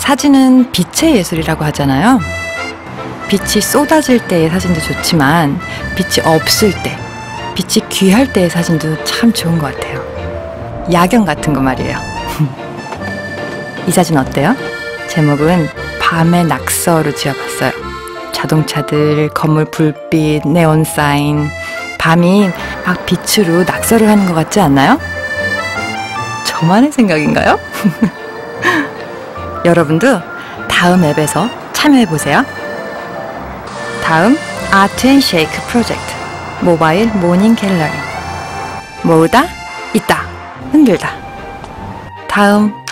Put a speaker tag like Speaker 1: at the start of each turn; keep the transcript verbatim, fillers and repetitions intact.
Speaker 1: 사진은 빛의 예술이라고 하잖아요. 빛이 쏟아질 때의 사진도 좋지만 빛이 없을 때, 빛이 귀할 때의 사진도 참 좋은 것 같아요. 야경 같은 거 말이에요. 이 사진 어때요? 제목은 밤의 낙서로 지어봤어요. 자동차들, 건물 불빛, 네온 사인, 밤이 막 빛으로 낙서를 하는 것 같지 않나요? 저만의 생각인가요? 여러분도 다음 앱에서 참여해보세요. 다음 아트 앤 쉐이크 프로젝트 모바일 모닝 갤러리 모으다, 있다, 흔들다. 다음